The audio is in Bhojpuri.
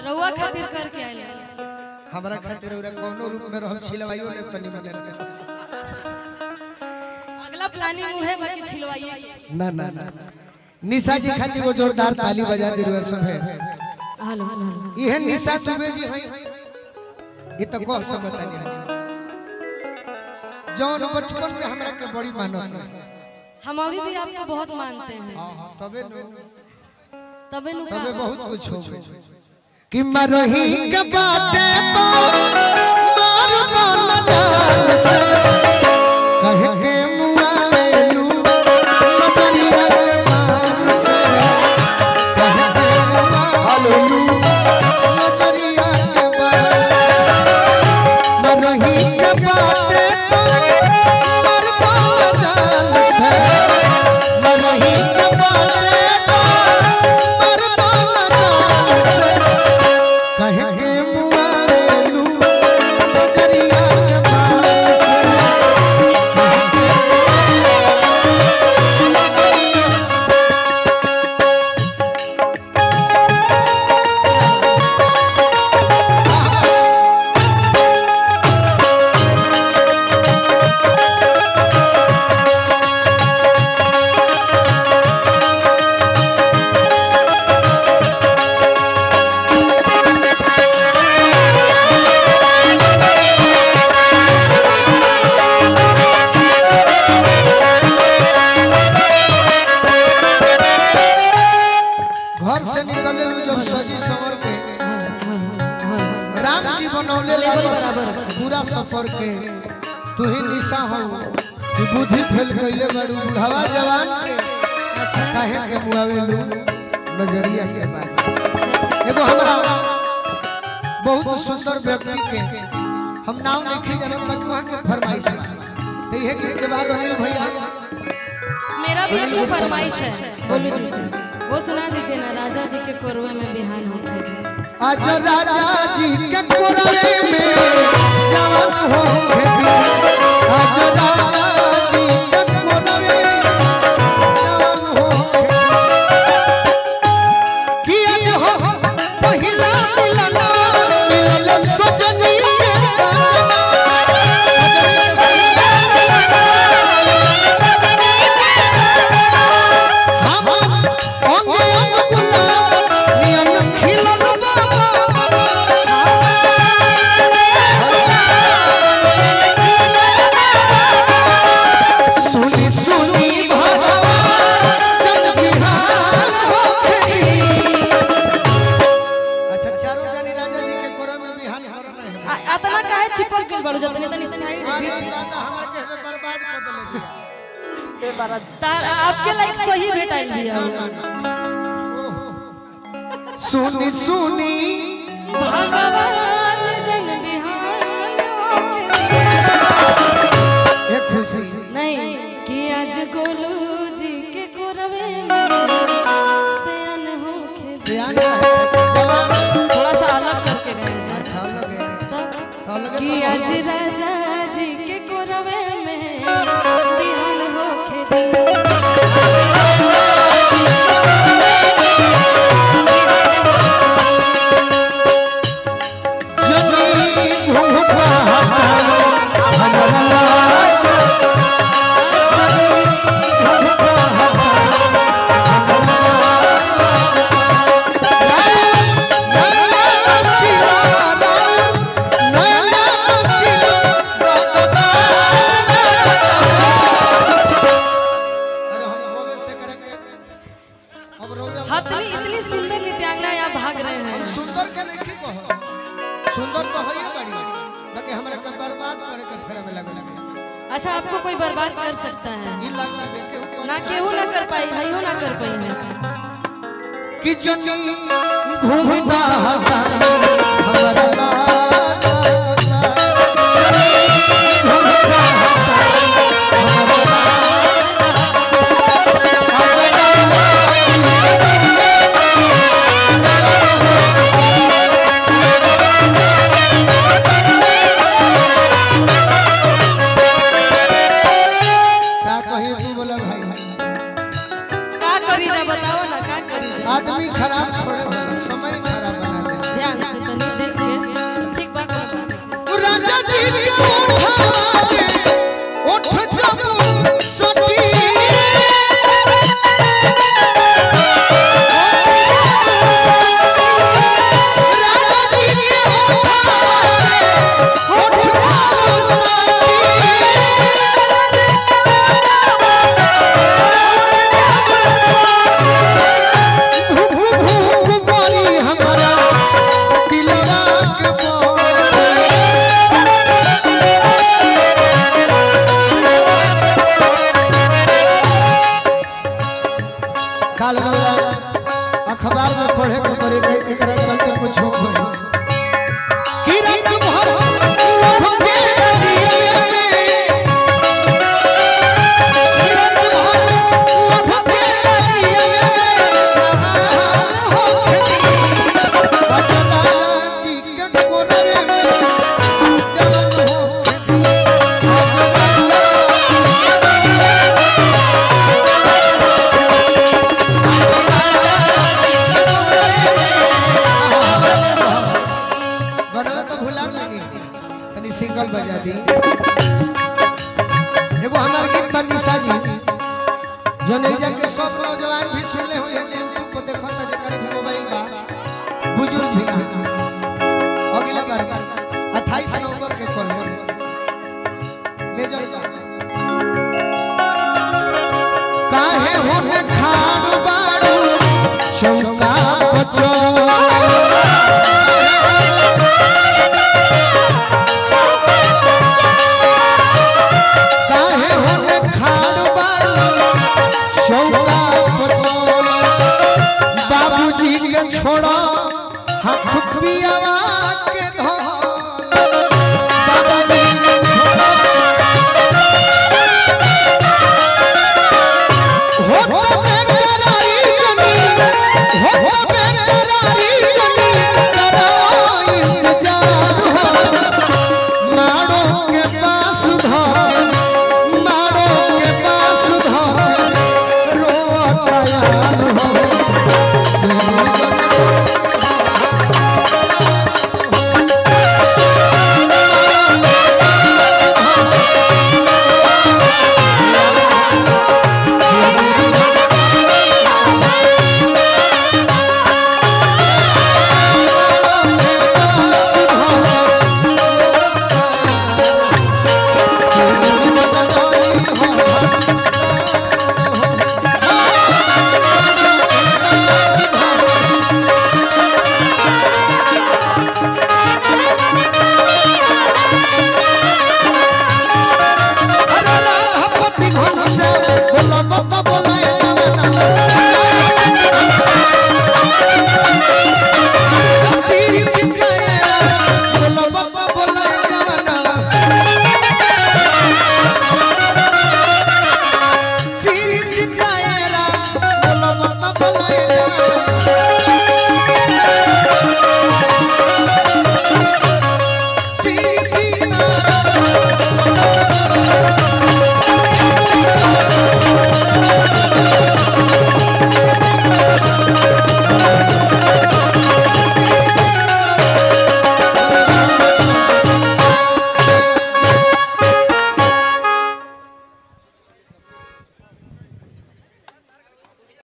रउआ खातिर करके आइल हमरा खातिर और कोनो रूप में रहल छिलवाइयो ले तनी मने अगला प्लानिंग है बाकी छिलवाइए ना ना ना निशा जी खातिर वो जोरदार ताली बजा दे रहे सब है हेलो हेलो ये निशा दुबे जी है ये तो कह सकता नहीं जौन बचपन में हमरा के बड़ी मानत है हम अभी भी आपको बहुत मानते हैं हां तबे तबे बहुत कुछ हो कि मरही के बाटे तो मार दो न जान से कह के मुआलू नजरिया के मान से कह के मुआलू नजरिया के मान से मरही के बाटे तो मार दो न जान से मरही के बाटे कहे मुआलू नजरिया के मान से घर से निकले जब सजी सवर के राम जी बनौले पूरा सफर के तू ही निशा हो कि बुद्धि फेल कइले बड़ू बुढ़ावा जवान के काहे के मुआवेलू नजरिया के बात एगो हमरा बहुत सुंदर व्यक्ति के हम नाम लिखी जनम बकुआ के फरमाइश तो यह गीत के बाद अनिल भैया मेरा भी एक फरमाइश है बोलू जी से वो सुना दीजिए ना राजा जी के कोरवे में बिहान होके आज राजा जी के कोरवे में जवान होके आज राजा जी के कोरवे में जवान होके कि आज हो पहिला मिलना मिलल सजनी के सजना अतना काहे चिपक गेल बाड़ू जतने तनी साइड बीच हमर के बर्बाद कर देले ए बारा तार आपके लाइक सही भेटाइल बिया सुनी सुनी भगवान जन बिहान होके ये खुशी नहीं कि आज गोलू जी के कोरवे में सयान होके सियाना है जवान थोड़ा सा अलग करके गए जी अच्छा लगे कि आज राजा जी के कोरवे में बिहान होके इतनी सुंदर नित्यांगना यहाँ भाग रहे हैं हम सुंदर के नहीं कहो सुंदर तो है बड़ी बाकी हमरा के बर्बाद करे के फेरा में लगे अच्छा आपको कोई बर्बाद कर सकता है ई लगा देखे ना केहू ना कर पाई हईयो ना कर पाई है कि जनी घूमता हमरा आदमी खराब थोड़े समय खराब बना दे। ध्यान एकरा चलते कुछ हो गई कि रात भर लभ के दरिया में कि रात भर लभ के दरिया में हो बचला चिकन कोरे में जवन हो सिंगल बजा दी एगो हमार गीत बा निशा जी जो नहीं जाके सब नौजवान भी सुनले हो जे यूट्यूब पर देखत त जेकर भी मोबाइल बा बुजुर्ग भी ना अगला बार 28 नवंबर के कॉल ले जाओ काहे होने खान बाड़ू चौका बचो बाबूजी के छोड़ा हाथ पियावा के धो